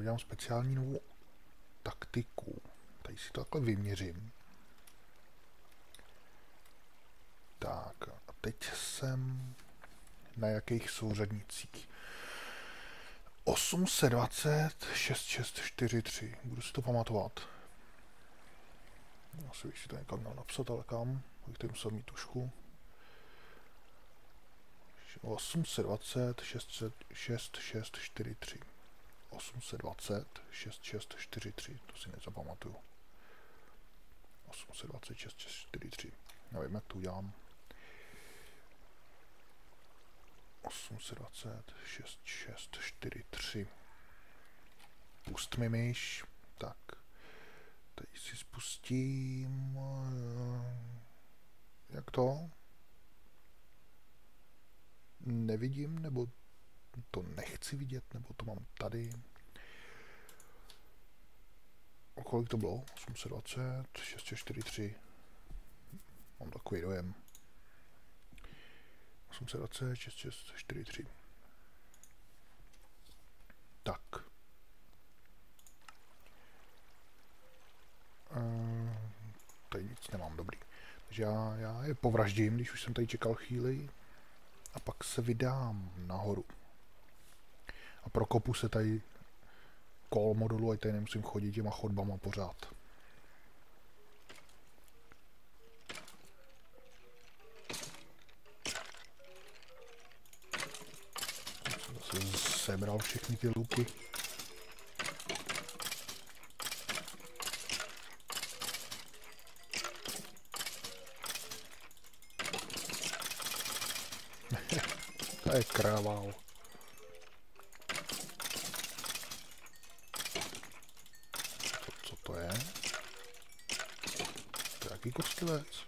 udělám speciální novou taktiku. Tady si to takhle vyměřím. Tak, a teď jsem na jakých souřadnicích? 820, 6643. Budu si to pamatovat. Asi bych si to někam měl napsat, ale kam? Bych tady musel mít tušku. 820, 6643. 820, 6643. To si nezapamatuju. 820, 6643. Nevím, jak to udělám. 820, 6643. Pust mi myš. Tak. Tady si spustím. Jak to? Nevidím, nebo to nechci vidět, nebo to mám tady. O kolik to bylo? 820, 643. Mám takový dojem. 820, 643. Tak. Tady nic nemám, dobrý. Takže já je povraždím, když už jsem tady čekal chvíli. A pak se vydám nahoru. A prokopu se tady kol modulu, ať tady nemusím chodit těma chodbama pořád. Jsem zase sebral všechny ty luky. To je krával. Co to je? To je jaký kostlivec?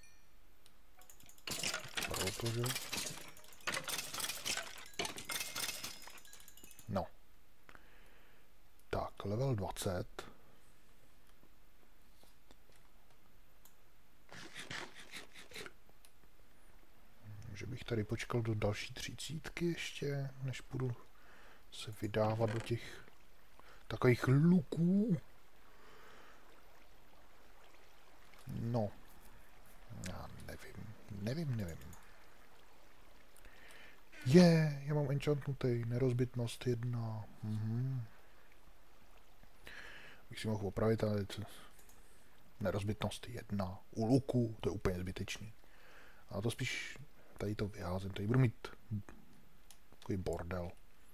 Protože... No. Tak, level 20. Že bych tady počkal do další 30 ještě, než půjdu se vydávat do těch takových luků. No, já nevím. Já mám enchantnutý, nerozbitnost 1. Bych si mohl opravit, ale nerozbitnost 1. U luku to je úplně zbytečný. A to spíš tady to vyházím, tady budu mít takový bordel.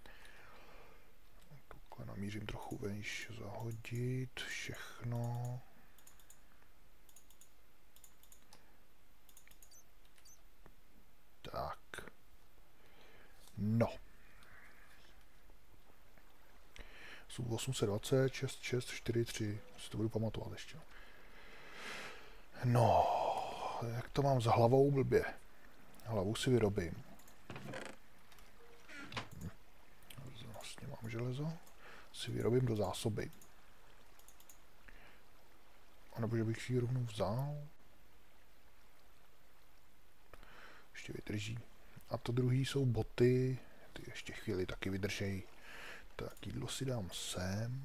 Takhle namířím trochu vejš, zahodit všechno. Tak. No. Jsou 820, 6643. Si to budu pamatovat ještě. No. Jak to mám s hlavou blbě? Hlavu si vyrobím. Vlastně mám železo. Si vyrobím do zásoby. A nebo že bych si ji rovnou vzal. Ještě vydrží. A to druhý jsou boty. Ty ještě chvíli taky vydržejí. Tak jídlo si dám sem.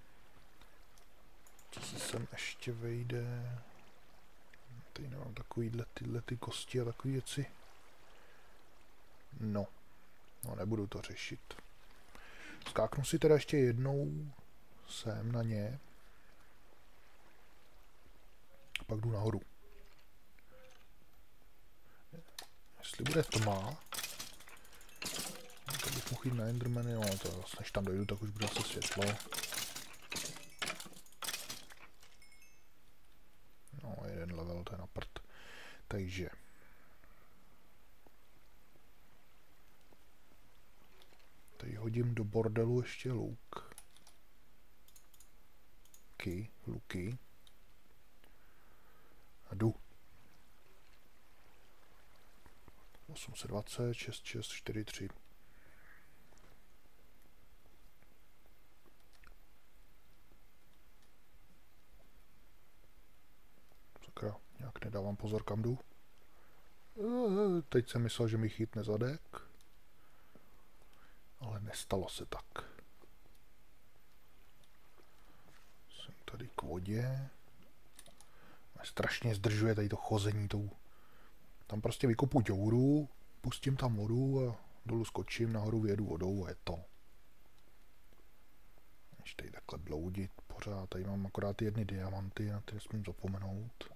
Co si sem ještě vejde? Tady nemám takovýhle tyhle ty kosti a takové věci. No. No, nebudu to řešit. Skáknu si teda ještě jednou sem na ně. A pak jdu nahoru. Jestli bude tma, tak bych mohl jít na Endermany, no to vlastně, než tam dojdu, tak už bude zase světlo. No, jeden level, to je na prd. Takže. Tady hodím do bordelu ještě luk. Luky. A jdu. 820, 6643. Sakra, nějak nedávám pozor, kam jdu. Teď jsem myslel, že mi chytne zadek. Ale nestalo se tak. tady k vodě. Strašně zdržuje tady to chození tou. Tam prostě vykopu děuru, pustím tam vodu a dolů skočím, nahoru vyjedu vodou a je to. Když tady takhle bloudit pořád, tady mám akorát ty jedny diamanty, na ty nesmím zapomenout.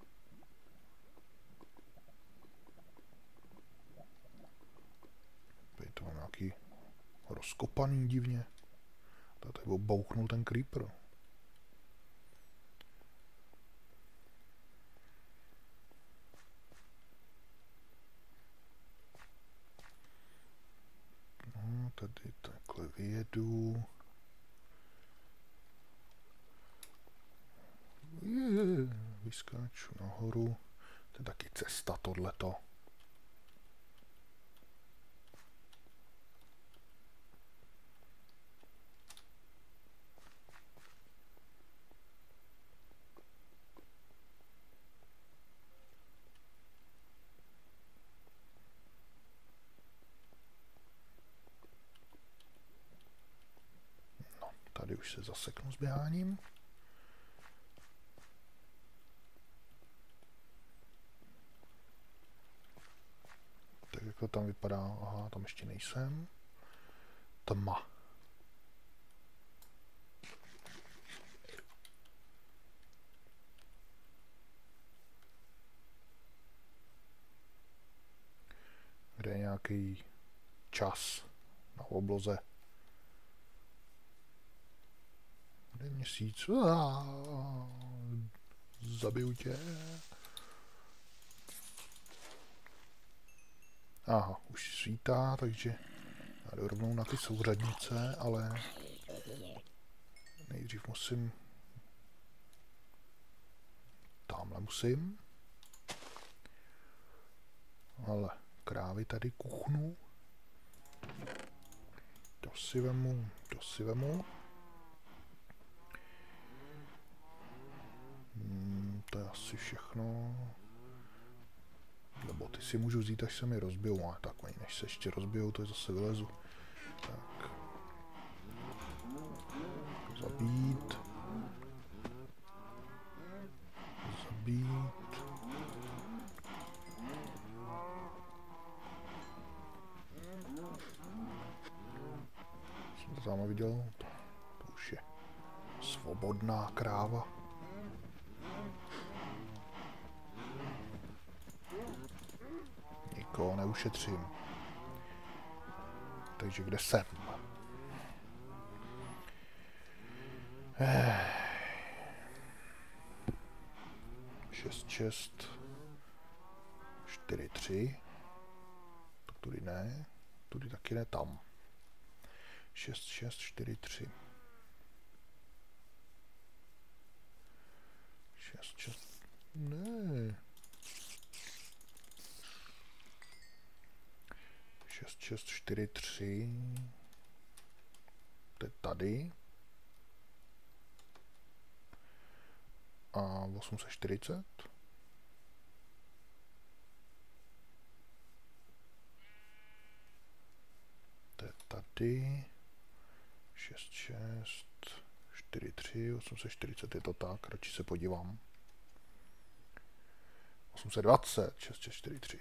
Tady to mám nějaký rozkopaný divně. Tady bouchnul ten creeper. No, tady takhle vyjedu. Vyskáču nahoru. To je taky cesta tohleto. No, tady už se zaseknu s běháním. Tak jak to tam vypadá? Aha, tam ještě nejsem. Tma. Kde je nějaký čas na obloze? Kde je měsíc? Zabiju tě. Aha, už svítá, takže já jdu rovnou na ty souřadnice, ale nejdřív musím... Tamhle musím. Ale krávy tady kuchnu. To si vemu, to si vemu. To je asi všechno. Nebo ty si můžu vzít, až se mi rozbijou, ale tak oni než se ještě rozbijou, to je zase vylezu. Tak. Zabít. Zabít. Jsem to tam viděl? To už je svobodná kráva. Nikoho neušetřím. Takže kde jsem? 6, 6, 4, 3. Tak tudy ne. Tudy taky ne, tam. 6, 6, 4, 3. 6, 6. Ne. 6, 6, 4, 3. To je tady. A 840. To je tady. 6, 6, 4, 3, 840, je to tak, radši se podívám. 820, 6, 6, 4, 3.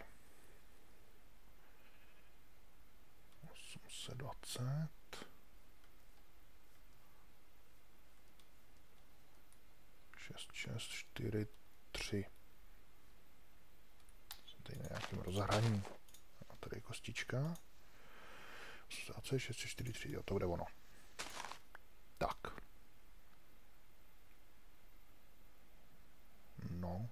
820. 6, 6, 4, 3. Jsem tady na nějakém rozhraní. A tady je kostička. 820, 6, 4, 3, jo, to bude ono. Tak. No.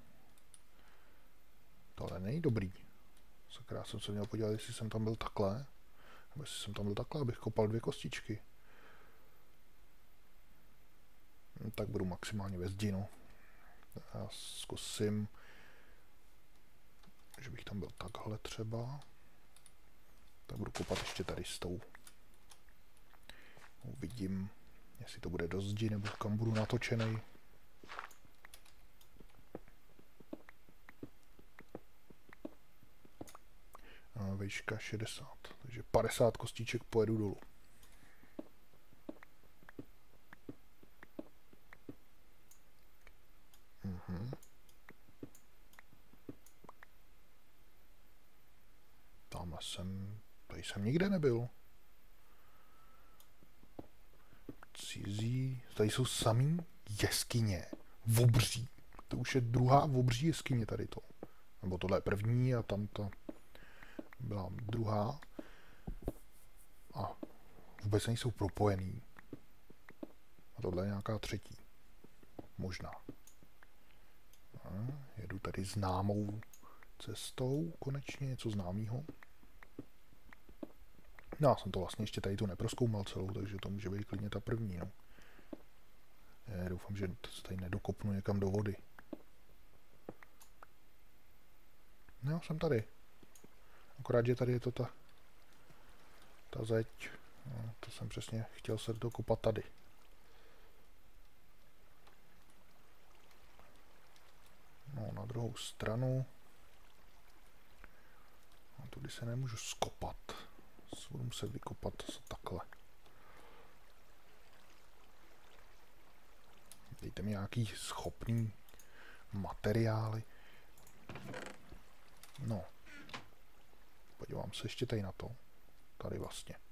Tohle není dobrý. Sakra, jsem se měl podívat, jestli jsem tam byl takhle. Nebo jestli jsem tam byl takhle, abych kopal 2 kostičky. No, tak budu maximálně ve zdi, no. Já zkusím, že bych tam byl takhle třeba. Tak budu kopat ještě tady s tou. Uvidím, jestli to bude do zdi, nebo kam budu natočený. A výška 60, takže 50 kostiček pojedu dolů. Tady jsem nikde nebyl. Cizí, tady jsou samý jeskyně. Obří. To už je druhá obří jeskyně tady to. Nebo tohle je první a tam ta byla druhá. A vůbec nejsou propojený. A tohle je nějaká třetí. Možná. Jedu tady známou cestou, konečně něco známého. No, já jsem to vlastně ještě tady tu neprozkoumal celou, takže to může být klidně ta první, no. Já doufám, že se tady nedokopnu někam do vody. No, jsem tady. Akorát, že tady je to ta zeď. No, to jsem přesně chtěl se dokopat tady. No, na druhou stranu. A tudy se nemůžu skopat. Budu muset vykopat takhle. Dejte mi nějaký schopný materiály. No. Podívám se ještě tady na to. Tady vlastně.